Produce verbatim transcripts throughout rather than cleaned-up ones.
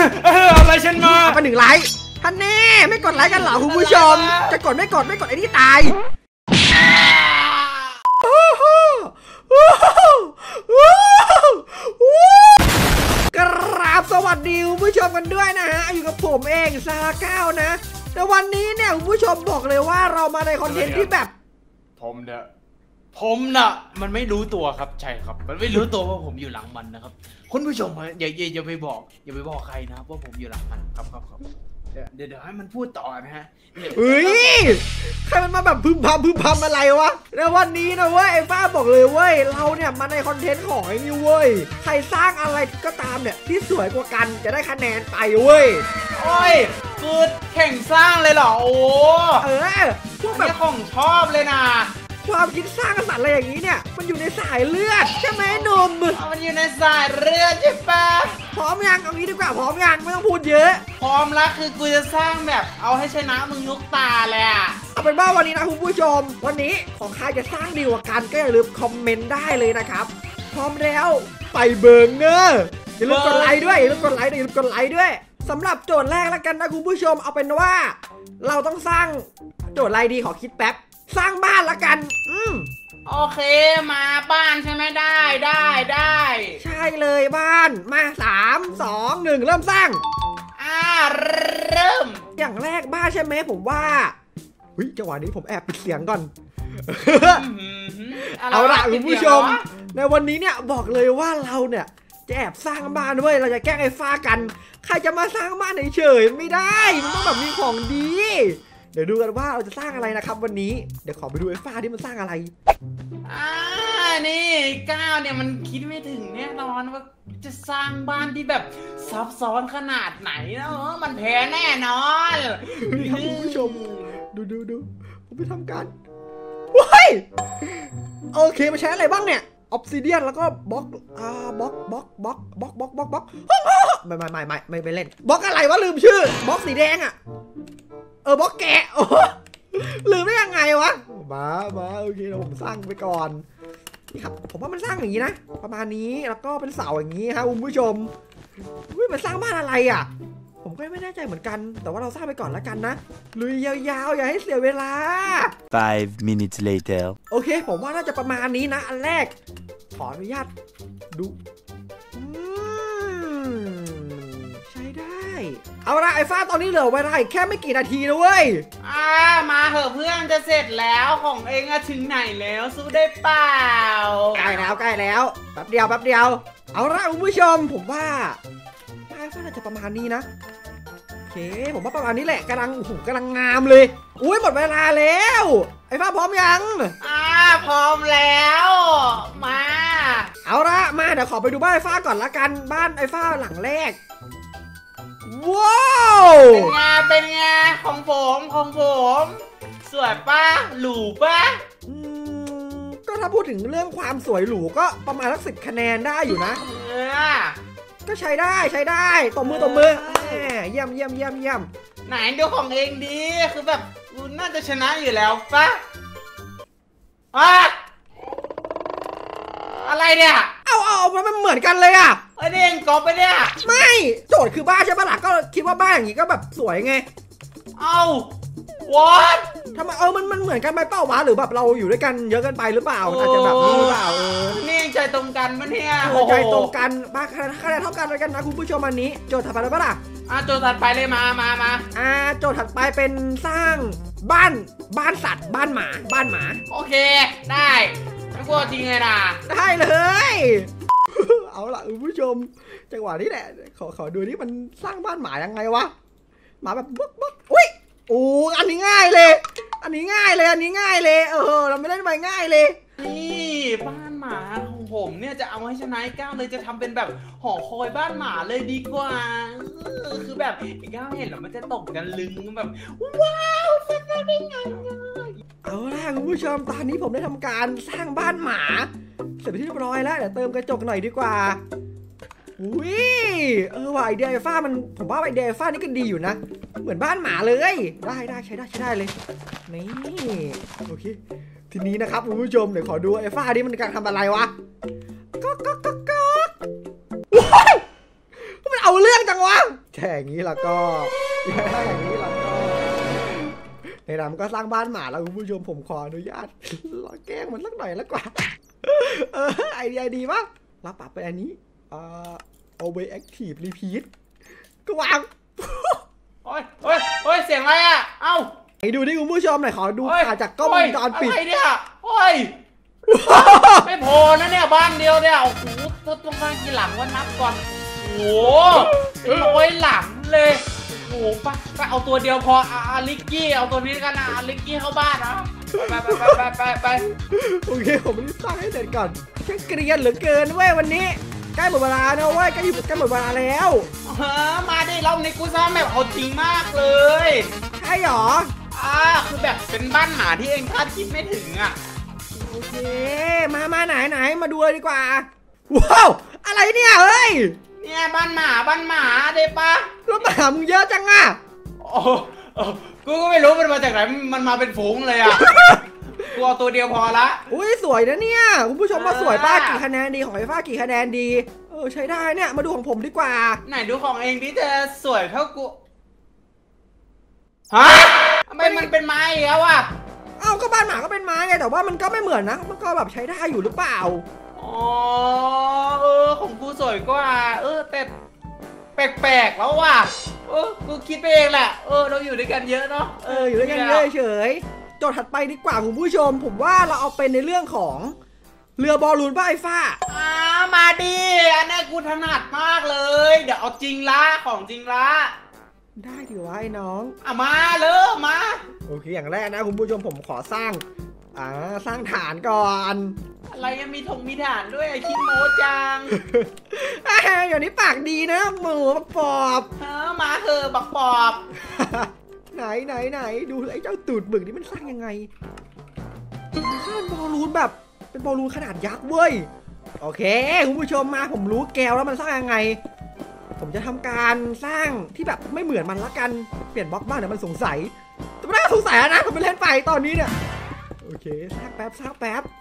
อะไรฉันมาไปหนึ่งไลค์ท่านแน่ไม่กดไลค์กันเหรอคุณผู้ชมจะกดไม่กดไม่กดไอ้นี่ตายกราบสวัสดีคุณผู้ชมกันด้วยนะฮะอยู่กับผมเองซาเก้านะแต่วันนี้เนี่ยคุณผู้ชมบอกเลยว่าเรามาในคอนเทนต์ที่แบบผมเนี่ยผมน่ะมันไม่รู้ตัวครับใช่ครับมันไม่รู้ตัวว่าผมอยู่หลังมันนะครับคุณผู้ชมอย่าอย่าอย่าไปบอกอย่าไปบอกใครนะว่าผมอยู่หลังมันครับครับครับเดี๋ยวเดี๋ยวให้มันพูดต่อนะฮะเฮ้ยใครมันมาแบบพึมพำพึมพำอะไรวะแล้ววันนี้นะเว้ยไอ้ฟ้าบอกเลยเว้ยเราเนี่ยมาในคอนเทนต์ของไอ้นี่เว้ยใครสร้างอะไรก็ตามเนี่ยที่สวยกว่ากันจะได้คะแนนไปเว้ยโอ้ยคือแข่งสร้างเลยเหรอโอ้เออพวกแบบของชอบเลยนะความคิดสร้างสรรค์อะไรอย่างนี้เนี่ยมันอยู่ในสายเลือดใช่ไหมหนุ่มมันอยู่ในสายเลือดใช่ปะพร้อมยังเอางี้ดีกว่าพร้อมยังไม่ต้องพูดเยอะพร้อมแล้วคือกูจะสร้างแบบเอาให้ชนะมึงยุกตาเลยอะเอาเป็นว่าวันนี้นะคุณผู้ชมวันนี้ของใครจะสร้างดีกว่ากันก็อย่าลืมคอมเมนต์ได้เลยนะครับพร้อมแล้วไปเบิร์นเนอร์อย่าลืมกดไลค์ด้วยอย่าลืมกดไลค์อย่าลืมกดไลค์ด้วยสำหรับโจทย์แรกแล้วกันนะคุณผู้ชมเอาเป็นว่าเราต้องสร้างโจทย์อะไรดีขอคิดแป๊บสร้างบ้านละกันอืมโอเคมาบ้านใช่ไหมได้ได้ได้ใช่เลยบ้านมาสามสองหนึ่งเริ่มสร้างอ่าเริ่มอย่างแรกบ้านใช่ไหมผมว่าเฮ้ยจังหวะนี้ผมแอบปิดเสียงก่อนเอาละคุณผู้ชมในวันนี้เนี่ยบอกเลยว่าเราเนี่ยจะแอบสร้างบ้านด้วยเราจะแกล้งไอ้ฟ้ากันใครจะมาสร้างบ้านเฉยๆไม่ได้มันต้องแบบมีของดีเดี๋ยวดูกันว่าเราจะสร้างอะไรนะครับวันนี้เดี๋ยวขอไปดูไอ้ฟ้าที่มันสร้างอะไรอ่านี่ก้าวเนี่ยมันคิดไม่ถึงแน่นอนว่าจะสร้างบ้านที่แบบซับซ้อนขนาดไหนนะมันแพ้แน่นอนครับคุณผู้ชมดูดูดูผมไปทำการว้ายโอเคมาใช้อะไรบ้างเนี่ยออฟซิเดียนแล้วก็บล็อกอ่าบล็อกบล็อกบล็อกบล็อกบล็อกบล็อกบล็อกไม่ไม่ไม่ไม่ไม่ไปเล่นบล็อกอะไรวะลืมชื่อบล็อกสีแดงอ่ะเออบล็อกแกะโอ้ลืมได้ยังไงวะมามาโอเคเราผมสร้างไปก่อนนี่ครับผมว่ามันสร้างอย่างนี้นะประมาณนี้แล้วก็เป็นเสาอย่างนี้ครับคุณผู้ชมวิมันสร้างบ้านอะไรอ่ะผมก็ไม่แน่ใจเหมือนกันแต่ว่าเราสร้างไปก่อนแล้วกันนะลุยยาวๆอย่าให้เสียเวลา five minutes later โอเคผมว่าน่าจะประมาณนี้นะอันแรกขออนุญาตดูใช้ได้เอาละไอ้ฟ้าตอนนี้เหลือเวลาแค่ไม่กี่นาทีนะเว้ยอ่ามาเถอะเพื่อนจะเสร็จแล้วของเองอะถึงไหนแล้วสู้ได้เปล่าใกล้แล้วใกล้แล้วแป๊บเดียวแป๊บเดียวเอาละคุณผู้ชมผมว่าไอ้ฟ้าน่าจะประมาณนี้นะโอเคผมว่าประมาณนี้แหละกำลังโอ้โหกำลังงามเลยอุ้ยหมดเวลาแล้วไอ้ฟ้าพร้อมยังอ่าพร้อมแล้วมาเอาละมาเดี๋ยวขอไปดูบ้านไอ้ฟ้าก่อนละกันบ้านไอ้ฟ้าหลังแรกว้าวเป็นไงเป็นไงของผมของผมสวยป่ะหรูป่ะอืมก็ถ้าพูดถึงเรื่องความสวยหรูก็ประมาณสักสิบคะแนนได้อยู่นะเออก็ใช้ได้ใช้ได้ตบมือตบมือเยี่ยมเยี่ยมเยี่ยมเยี่ยมไหนดูของเองดีคือแบบคุณน่าจะชนะอยู่แล้วป่ะอะอะไรเนี่ยเอาเอามันเหมือนกันเลยอ่ะไอ้เด้งกอบไปเนี่ยไม่โจทย์คือบ้านใช่ปะล่ะก็คิดว่าบ้านอย่างงี้ก็แบบสวยไงเอาวอททำไมเออมันมันเหมือนกันไหมเป้าวะหรือแบบเราอยู่ด้วยกันเยอะกันไปหรือเปล่าอาจจะแบบนี้หรือเปล่าเออนี่ใจตรงกันปะเนี่ยใจตรงกันบ้านคะแนนเท่ากันเลยกันนะคุณผู้ชมอันนี้โจทย์ถัดไปเลยปะล่ะอ่ะโจทย์ถัดไปเลยมามามาอ่าโจทย์ถัดไปเป็นสร้างบ้านบ้านสัตว์บ้านหมาบ้านหมาโอเคได้ไม่กลัวจริงเลยนะได้เลยเอาล่ะคุณผู้ชมจังหวะนี้แหละขอขอดูนี่มันสร้างบ้านหมายังไงวะหมาแบบบึ๊กบึ๊กอุ้ยโอ้อันนี้ง่ายเลยอันนี้ง่ายเลยอันนี้ง่ายเลยเออเราไม่เล่นไปง่ายเลยนี่บ้านหมาของผมเนี่ยจะเอาให้ชนะไอ้ก้าวเลยจะทำเป็นแบบหอคอยบ้านหมาเลยดีกว่าคือแบบไอ้ก้าวเห็นแล้วมันจะตกกันลึงแบบว้าวสร้างได้ไงเอาล่ะคุณผู้ชมตอนนี้ผมได้ทำการสร้างบ้านหมาเสร็จไปที่เรียบร้อยแล้วเดี๋ยวเติมกระจกหน่อยดีกว่าอุ้ยเออว่าไอเดียไอฟ้ามันผมว่าไอเดียไอฟ้านี่ก็ดีอยู่นะเหมือนบ้านหมาเลยได้ได้ใช้ได้ใช้ได้เลยนี่โอเคทีนี้นะครับคุณผู้ชมเดี๋ยวขอดูไอฟ้านี่มันกำลังทำอะไรวะก็ก็ก็ก็มันเอาเรื่องจังวะใจถ้าอย่างนี้แล้วก็ถ้าอย่างนี้แล้วก็ในนั้นมันก็สร้างบ้านหมาแล้วคุณผู้ชมผมขออนุญาตแกล้งมันสักหน่อยแล้วกว่าเออไอเดียดีปะเราปรับไปอันนี้อ่า always active repeat ก็วางโอ้ยโอ้ยโอ้ยเสียงอะไรอ่ะเอ้าไอ้ดูนี่คุณผู้ชมหน่อยขอดูผ่านจากกล้องวงจรปิดอะไรเนี่ยโอ้ยไม่พอนะเนี่ยบ้านเดียวเนี่ยโอ้โหต้องมากี่หลังวันนับก่อนโอ้โหร้อยหลังเลยโอ้โหไปไปเอาตัวเดียวพออาลิกกี้เอาตัวนี้กันนะอาลิกกี้เข้าบ้านนะไปไปไปไปไปไปโอเคผมรีบสร้างให้เสร็จก่อนแค่เกรียนเหลือเกินเว้ยวันนี้ใกล้หมดเวลานะเว้ยใกล้ใกล้หมดเวลาแล้วเออมาดิรอบนี้กูสร้างแบบเอาจริงมากเลยใช่หรออ่าคือแบบเป็นบ้านหมาที่เองคาดคิดไม่ถึงอ่ะโอเคมามาไหนไหนมาดูเลยดีกว่าว้าวอะไรเนี่ยเฮ้ยเนี่ยบ้านหมาบ้านหมาเด็ปะแล้วหมามึงเยอะจังอ่ะโอ้กูก็ไม่รู้มันมาจากไหนมันมาเป็นฝูงเลยอ่ะกูเอาตัวเดียวพอละอุ้ยสวยนะเนี่ยคุณผู้ชมมาสวยป้ากี่คะแนนดีของไอ้ฟ้ากี่คะแนนดีเออใช้ได้เนี่ยมาดูของผมดีกว่าไหนดูของเองที่จะสวยเท่ากูฮะทำไมมันเป็นไม้แล้วอ่ะเอ้าก็บ้านหมาก็เป็นไม้ไงแต่ว่ามันก็ไม่เหมือนนะมันก็แบบใช้ได้อยู่หรือเปล่าอ๋อเออของกูสวยกว่าเออแต่แปลกๆแล้วว่ะเออกูคิดไปเองแหละเออเราอยู่ด้วยกันเยอะเนาะเอออยู่ด้วยกันเยอะเฉยโจทย์ถัดไปดีกว่าคุณผู้ชมผมว่าเราเอาเป็นในเรื่องของเรือบอลลูนบ้าไอ้ฟ้าอ่ามาดิอันนี้กูถนัดมากเลยเดี๋ยวเอาจริงละของจริงละได้ดิวะไอ้น้องอ่ะมาเลยมาโอเคอย่างแรกนะคุณผู้ชมผมขอสร้างอ่าสร้างฐานก่อนอะไรยังมีธงมีฐานด้วยไอคิดโมจังอย่างนี้ปากดีนะหมูบักปอบเออมาเถอะบักปอบไหนไหนไหนดูไอ้เจ้าตูดบึกนี่มันสร้างยังไงสร้างบอลลูนแบบเป็นบอลลูนขนาดยักษ์เว้ยโอเคคุณผู้ชมมาผมรู้แก้วแล้วมันสร้างยังไงผมจะทำการสร้างที่แบบไม่เหมือนมันละกันเปลี่ยนบล็อกบ้างเดี๋ยวมันสงสัยแต่ไม่ได้สงสัยนะผมไปเล่นไปตอนนี้เนี่ยโอเคสร้างแป๊บสร้างแป๊บ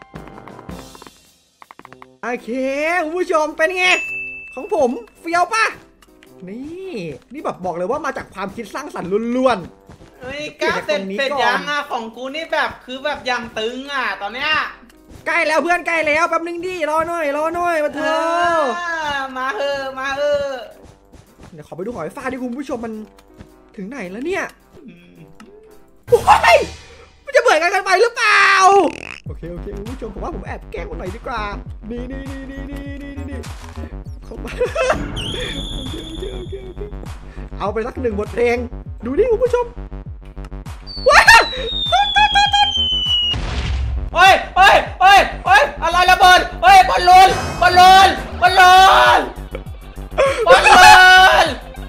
โอเคคุณผู้ชมเป็นไงของผมเฟี้ยวป่ะนี่นี่แบบบอกเลยว่ามาจากความคิดสร้างสรรค์ล้วนๆเฮ้ยกล้าเสร็จเสร็จยังอ่ะของกูนี่แบบคือแบบยังตึงอ่ะตอนเนี้ยใกล้แล้วเพื่อนใกล้แล้วแป๊บนึงดิรอหน่อยรอหน่อยมาเถอะมาเถอะมาเถอะเดี๋ยวขอไปดูหอยฟ้าดิคุณผู้ชมมันถึงไหนแล้วเนี่ยโอ้ยมันจะเบื่อกันกันไปหรือเปล่าโอเคโอเคคุณผู้ชมผมว่าผมแอบแกล้งมันหน่อยดีกว่านี่นี่นี่นี่นี่นี่นี่เข้ามาเอาไปสักหนึ่งบทเพลงดูดิคุณผู้ชมว้าต้นต้นต้นต้นเฮ้ยเฮ้ยเฮ้ยเฮ้ยอะไรระเบิดเฮ้ยบอลลูนบอลลูนบอลลูนบอลลูน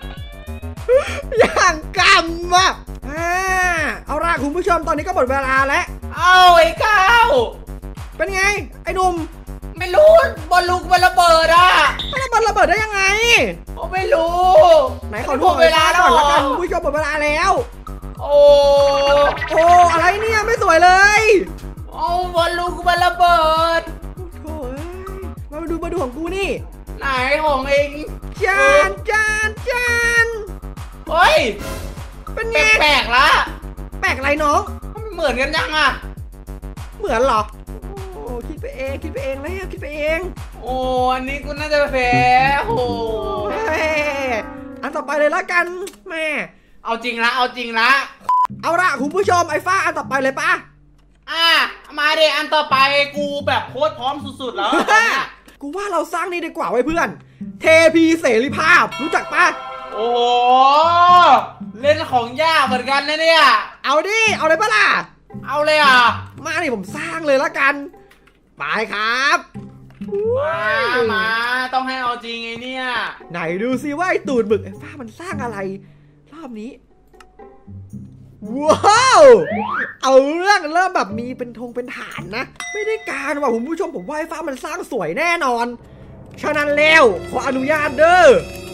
อย่างกำอ่ะอ่าเอาล่ะคุณผู้ชมตอนนี้ก็หมดเวลาแล้วเอาไอ้ข้าวเป็นไงไอ้หนุ่มไม่รู้บอลลูนมันระเบิดอ่ะมันระเบิดได้ยังไงผมไม่รู้ไหนขอดูเวลาก่อนละกันคุณผู้ชมหมดเวลาแล้วโอ้โอ้อะไรเนี่ยไม่สวยเลยโอ้บอลลูนมันระเบิดโอ้ยมาดูมาดูของกูนี่ไหนของเองจานจานจานเฮ้ยเป็นไงแปลกละแปลกอะไรน้องมันเหมือนกันยังอ่ะเหมือนเหรอโอ้คิดไปเองคิดไปเองแล้วคิดไปเองโอ้อันนี้กูน่าจะแพ้โอ้อันต่อไปเลยละกันแม่เอาจริงละเอาจริงละเอาละคุณผู้ชมไอ้ฟ้าอันต่อไปเลยปะอ่ะมาเดอันต่อไปกูแบบโคตรพร้อมสุดๆแล้วกูว่าเราสร้างนี่ดีกว่าไว้เพื่อนเทพีเสรีภาพรู้จักปะโอ้เล่นของยากเหมือนกันนะเนี่ยเอาดิเอาเลยปะล่ะเอาเลยอ่ะมาดิผมสร้างเลยละกันไปครับมามาต้องให้เอาจริงไอ้เนี่ยไหนดูซิว่าไอ้ตูดบึกไอ้ฟ้ามันสร้างอะไรรอบนี้ว้าวเอาเรื่องเริ่มแบบมีเป็นธงเป็นฐานนะไม่ได้การว่าคุณผู้ชมผมว่าไอ้ฟ้ามันสร้างสวยแน่นอนฉะนั้นแล้วขออนุญาตเด้อ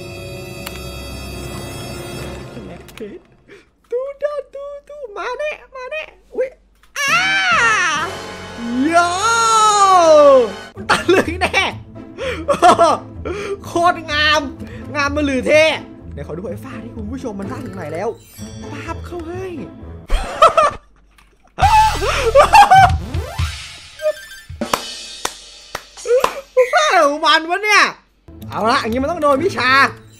ตูดาตูตูมาแน่มาแน่อุ้ยอ้าโย่ตาลึงแน่โคตรงามงามมาหรือเท่เดี๋ยวขอดูไอ้ฟ้าที่คุณผู้ชมมันสร้างถึงไหนแล้วปั๊บเข้าให้ฟ้าของมันวะเนี่ยเอาละอย่างนี้มันต้องโดนวิชา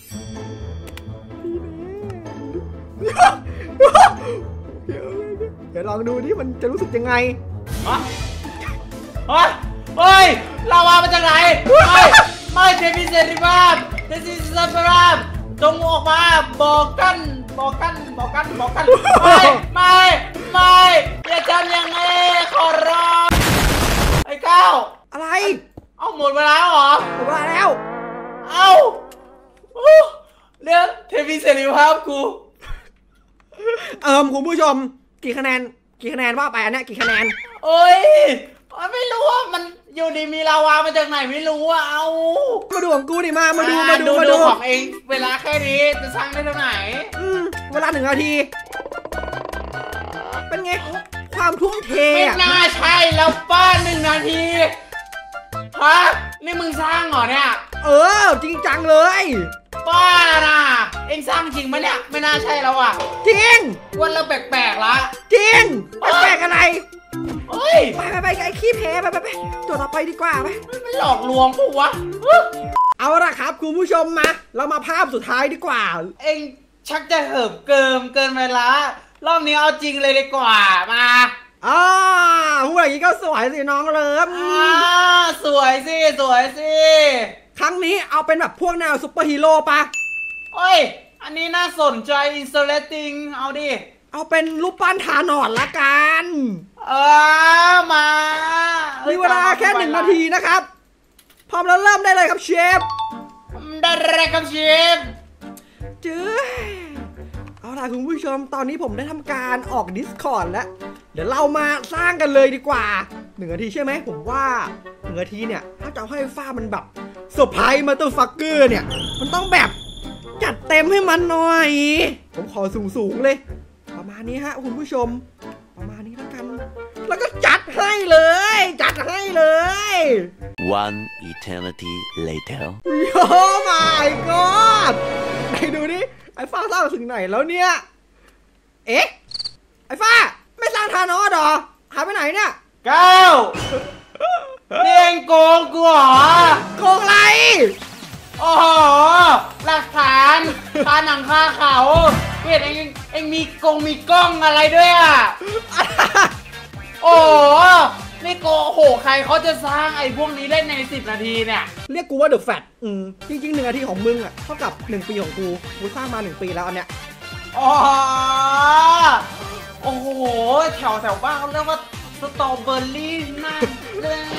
เดี๋ยวลองดูที่มันจะรู้สึกยังไงฮะเฮ้ยเฮ้ยลาวามาจากไหนไม่ไม่เทพิเศษริบาบเทพิเศษริบาบจงออกมาบอกกันบอกกันบอกกันบอกกันไม่ไม่ไม่อย่าทำอย่างนี้ขอร้องไอ้ก้าวอะไรเอาหมดเวลาเหรอหมดเวลาแล้วเอาเรื่องเทพิเศษริบาบกูเอิมคุณผู้ชมกี่คะแนนกี่คะแนนว่าไปอันนี้กี่คะแนนโอ้ยไม่รู้ว่ามันอยู่ดีมีลาวามาจากไหนไม่รู้ว่าเอามาดูของกูดิมามาดูมาดูมาดูของเองเวลาแค่นี้จะสร้างได้เท่าไหร่อืมเวลาหนึ่งนาทีเป็นไงความทุ่มเทไม่น่าใช่แล้วป้าหนึ่งนาทีฮะนี่มึงสร้างเหรอเนี่ยเออจริงจังเลยป้าน่ะเองสร้างจริงไหมเนี่ยไม่น่าใช่แล้วอ่ะจริงวันเราแปลกๆละจริงแปลกอะไรเฮ้ยไปไปไปไอ้ขี้แพ้ไปไปไปตัวต่อไปดีกว่าไปไม่หลอกลวงกูวะเอาละครับคุณผู้ชมมาเรามาภาพสุดท้ายดีกว่าเองชักจะเหิมเกิมเกินเวลารอบนี้เอาจริงเลยดีกว่ามาอ่าพูดอย่างนี้ก็สวยสิน้องเลิฟอ่าสวยสิสวยสิครั้งนี้เอาเป็นแบบพวกแนวซุปเปอร์ฮีโร่ปะเฮ้ยอันนี้น่าสนใจอินสเลตติ้งเอาดิเอาเป็นรูปปั้นธานอสละกันเออมามีเวลาแค่หนึ่งนาทีนะครับพร้อมแล้วเริ่มได้เลยครับเชฟได้เลยครับเชฟจื้อเอาล่ะคุณผู้ชมตอนนี้ผมได้ทำการออก Discord แล้วเดี๋ยวเรามาสร้างกันเลยดีกว่าหนึ่งนาทีใช่ไหมผมว่าหนึ่งนาทีเนี่ยถ้าจะให้ฟ้ามันแบบเซอร์ไพรส์มาเตอร์ฟักเกอร์เนี่ยมันต้องแบบจัดเต็มให้มันหน่อยผมขอสูงๆเลยประมาณนี้ฮะคุณผู้ชมประมาณนี้แล้วกันแล้วก็จัดให้เลยจัดให้เลย One eternity later โอ้ my god ไหนดูดิไอ้ฟ้าสร้างถึงไหนแล้วเนี่ยเอ๊ะไอ้ฟ้าไม่สร้างธานอสหรอหายไปไหนเนี่ยเก้าเรียงโกงกูเหรอโกงอะไรโอ้โหหลักฐานคาหนังคาเขาเห็นเองเองมีกงมีกล้องอะไรด้วยอ่ะโอ้นี่โกโหใครเขาจะสร้างไอ้พวกนี้เล่นในสิบนาทีเนี่ยเรียกกูว่าเดอะแฟตอืมจริงๆหนึ่งนาทีของมึงอ่ะเท่ากับหนึ่งปีของกูกูสร้างมาหนึ่งปีแล้วอันเนี้ยอ๋อโอ้โหแถวแถวบ้านเขาเรียกว่าสตรอเบอร์รี่น่าเล่น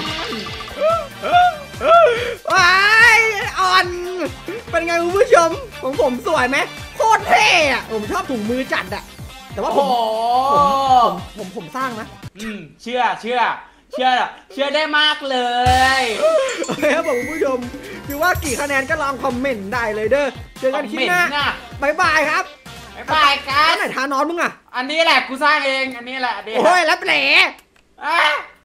ว้ายอ่อนเป็นไงคุณผู้ชมของผมสวยไหมโคตรเท่อะผมชอบถุงมือจัดอะแต่ว่าผมผมผมผมสร้างนะอืมเชื่อเชื่อเชื่อเชื่อได้มากเลยโอเคครับผมคุณผู้ชมคือว่ากี่คะแนนก็ลองคอมเมนต์ได้เลยเด้อเจอกันคลิปหน้าบายบายครับบายบายกันไหนทานอนมึงอะอันนี้แหละกูสร้างเองอันนี้แหละโอ้ยแล้วแผล